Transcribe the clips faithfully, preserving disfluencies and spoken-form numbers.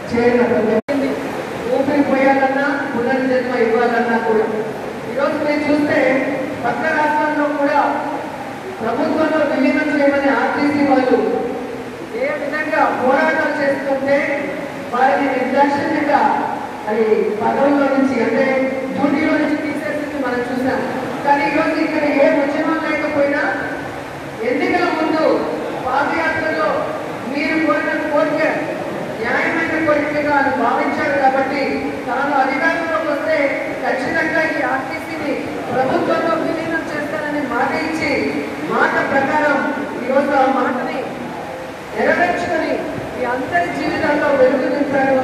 చేయాలి. ఊపిరి పోయాలన్నా పునర్జన్మ ఇవ్వాలన్నా కూడా ఈరోజు మీరు చూస్తే పక్క రాష్ట్రాల్లో కూడా ప్రభుత్వంలో విలీనం చేయమని ఆర్టీసీ వాళ్ళు ఏ విధంగా పోరాటాలు చేస్తుంటే వారిని నిర్దాక్షిణ్యంగా అది పదవుల్లో నుంచి అంటే డ్యూటీలో నుంచి తీసేసింది మనం చూసాం. కానీ ఈరోజు ఇక్కడ ఏ ఉద్యమం లేకపోయినా ఎన్నికల ముందు పాదయాత్రలో మీరు కోరిన కోరిక న్యాయమైన కోరికగా అని భావించారు కాబట్టి తాను అధికారంలోకి వస్తే ఖచ్చితంగా ఈ ఆర్టీసీని ప్రభుత్వంలో విలీనం చేస్తానని మాట ఇచ్చి మాట ప్రకారం ఈరోజు ఆ మాటని నెరవేర్చుకొని ఈ అందరి జీవితాల్లో వెలుగు నింపారు.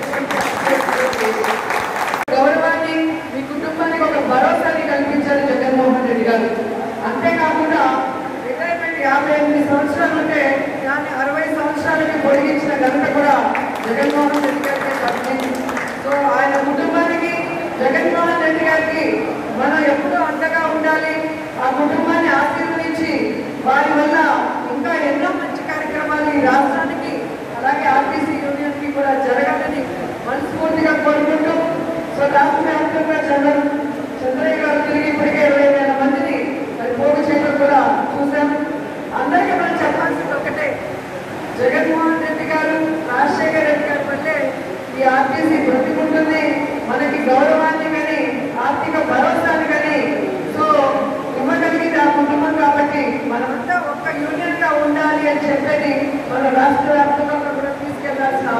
గౌరవాన్ని మీ కుటుంబానికి ఒక భరోసాని కల్పించారు జగన్మోహన్ రెడ్డి గారు. అంతేకాకుండా రిటైర్మెంట్ యాభై ఎనిమిది సంవత్సరాలు ఉంటే దాన్ని అరవై సంవత్సరాలకి పొడిగించిన ఘనత కూడా జగన్మోహన్ రెడ్డి గారికి దక్కింది. సో ఆయన కుటుంబానికి జగన్మోహన్ రెడ్డి గారికి మనం ఎప్పుడూ అండగా ఉండాలి. ఆ కుటుంబాన్ని ఆశీర్వదించి వారి వల్ల ఇంకా ఎన్నో మంచి కార్యక్రమాలు ఈ రాష్ట్రానికి అలాగే ఆర్టీసీ యూనియన్ కి కూడా జరగాలని మనస్ఫూర్తిగా కోరుకుంటూ సో రాష్ట్ర వ్యాప్తంగా చంద్ర చంద్రయ్య గారు తిరిగి ఇప్పటికే ఇరవై వేల మందిని మరి పోగు చేయడం కూడా చూసాం. అందరికీ మనం చెప్పాల్సింది ఒకటే, జగన్మోహన్ రెడ్డి గారు రాజశేఖర రెడ్డి గారి వల్లే ఈ ఆర్టీసీ బ్రతికుంటుంది. మనకి గౌరవాన్ని కానీ ఆర్థిక భరోసాని కానీ సో ఇవ్వగలిగింది ఆ కుటుంబం. కాబట్టి మనమంతా ఒక్క యూనియన్ గా ఉండాలి అని చెప్పేది మన రాష్ట్ర వ్యాప్తంగా కూడా తీసుకెళ్లాల్సిన